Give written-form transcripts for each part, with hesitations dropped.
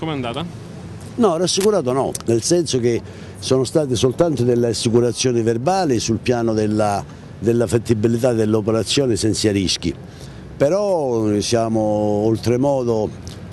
Com'è andata? No, rassicurato no, nel senso che sono state soltanto delle assicurazioni verbali sul piano della fattibilità dell'operazione senza rischi, però siamo oltremodo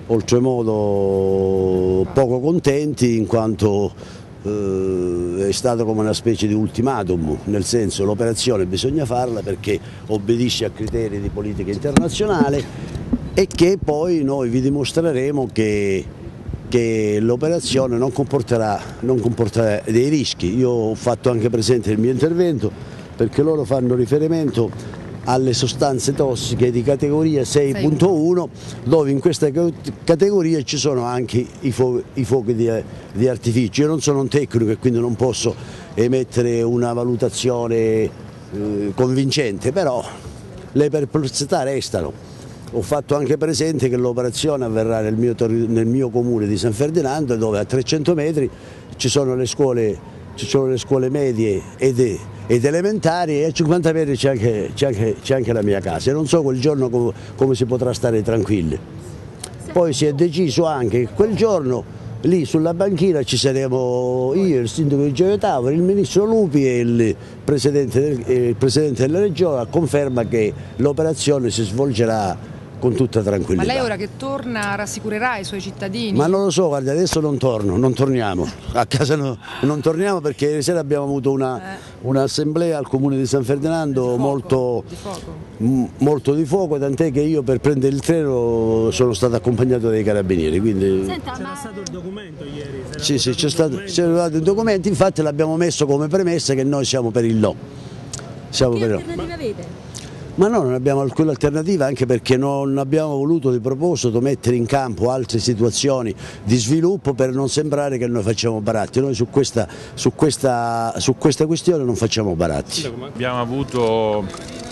poco contenti in quanto è stato come una specie di ultimatum, nel senso l'operazione bisogna farla perché obbedisce a criteri di politica internazionale e che poi noi vi dimostreremo che l'operazione non comporterà dei rischi. Io ho fatto anche presente nel mio intervento perché loro fanno riferimento alle sostanze tossiche di categoria 6.1 dove in questa categoria ci sono anche i fuochi di artificio. Io non sono un tecnico e quindi non posso emettere una valutazione convincente, però le perplessità restano. Ho fatto anche presente che l'operazione avverrà nel mio comune di San Ferdinando, dove a 300 metri ci sono le scuole medie ed elementari e a 50 metri c'è anche la mia casa. E non so quel giorno come si potrà stare tranquilli. Poi si è deciso anche che quel giorno lì sulla banchina ci saremo io, il sindaco di Gioia Tauro, il ministro Lupi e il presidente della regione, a conferma che l'operazione si svolgerà con tutta tranquillità. Ma lei ora che torna rassicurerà i suoi cittadini? Ma non lo so, guarda, adesso non torniamo, a casa non torniamo perché ieri sera abbiamo avuto un'assemblea al comune di San Ferdinando molto di fuoco, tant'è che io per prendere il treno sono stato accompagnato dai carabinieri. Quindi... C'era stato il documento ieri? Sì, c'è stato il documento, infatti l'abbiamo messo come premessa che noi siamo per il no. Che alternativa avete? Ma no, non abbiamo alcuna alternativa, anche perché non abbiamo voluto di proposito mettere in campo altre situazioni di sviluppo per non sembrare che noi facciamo baratti. Noi su questa questione non facciamo baratti. Abbiamo avuto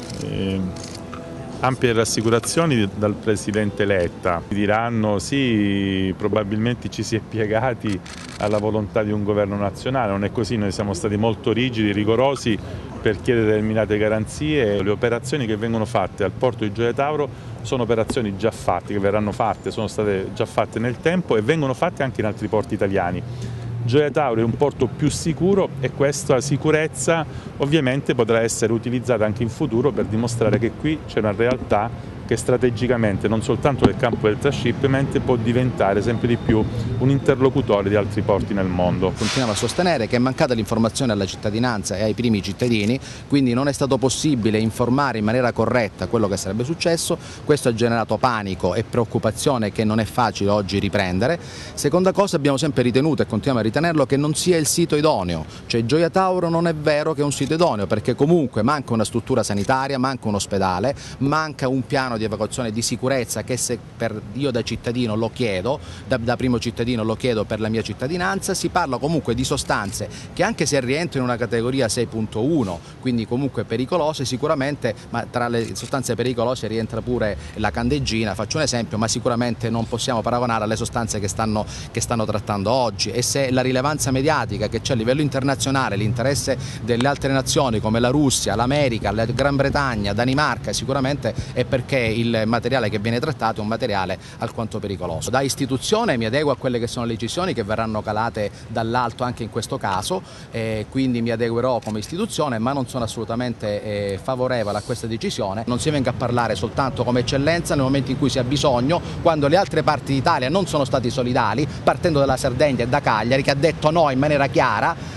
ampie rassicurazioni dal Presidente Letta. Diranno sì, probabilmente ci si è piegati alla volontà di un governo nazionale, non è così, noi siamo stati molto rigidi, rigorosi per chiedere determinate garanzie. Le operazioni che vengono fatte al porto di Gioia Tauro sono operazioni già fatte, che verranno fatte, sono state già fatte nel tempo e vengono fatte anche in altri porti italiani. Gioia Tauro è un porto più sicuro e questa sicurezza ovviamente potrà essere utilizzata anche in futuro per dimostrare che qui c'è una realtà che strategicamente, non soltanto nel campo del transshipment, può diventare sempre di più un interlocutore di altri porti nel mondo. Continuiamo a sostenere che è mancata l'informazione alla cittadinanza e ai primi cittadini, quindi non è stato possibile informare in maniera corretta quello che sarebbe successo. Questo ha generato panico e preoccupazione che non è facile oggi riprendere. Seconda cosa, abbiamo sempre ritenuto e continuiamo a ritenerlo che non sia il sito idoneo, cioè Gioia Tauro non è vero che è un sito idoneo, perché comunque manca una struttura sanitaria, manca un ospedale, manca un piano di evacuazione di sicurezza che io da cittadino lo chiedo, da primo cittadino lo chiedo per la mia cittadinanza. Si parla comunque di sostanze che anche se rientrano in una categoria 6.1, quindi comunque pericolose sicuramente, ma tra le sostanze pericolose rientra pure la candeggina, faccio un esempio, ma sicuramente non possiamo paragonare alle sostanze che stanno trattando oggi. E se la rilevanza mediatica che c'è a livello internazionale, l'interesse delle altre nazioni come la Russia, l'America, la Gran Bretagna, Danimarca, sicuramente è perché il materiale che viene trattato è un materiale alquanto pericoloso. Da istituzione mi adeguo a quelle che sono le decisioni che verranno calate dall'alto anche in questo caso, quindi mi adeguerò come istituzione, ma non sono assolutamente favorevole a questa decisione. Non si venga a parlare soltanto come eccellenza nel momento in cui si ha bisogno, quando le altre parti d'Italia non sono stati solidali, partendo dalla Sardegna e da Cagliari, che ha detto no in maniera chiara,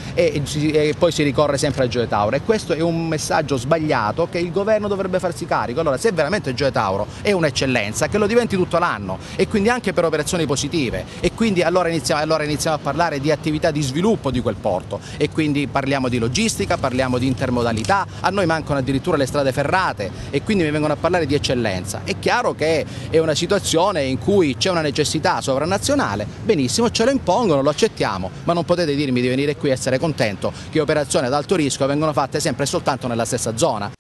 e poi si ricorre sempre a Gioia Tauro, e questo è un messaggio sbagliato che il governo dovrebbe farsi carico. Allora, se veramente Gioia Tauro è un'eccellenza, che lo diventi tutto l'anno e quindi anche per operazioni positive, e quindi allora iniziamo a parlare di attività di sviluppo di quel porto, e quindi parliamo di logistica, parliamo di intermodalità. A noi mancano addirittura le strade ferrate e quindi mi vengono a parlare di eccellenza. È chiaro che è una situazione in cui c'è una necessità sovranazionale, benissimo, ce lo impongono, lo accettiamo, ma non potete dirmi di venire qui a essere contento che operazioni ad alto rischio vengono fatte sempre e soltanto nella stessa zona.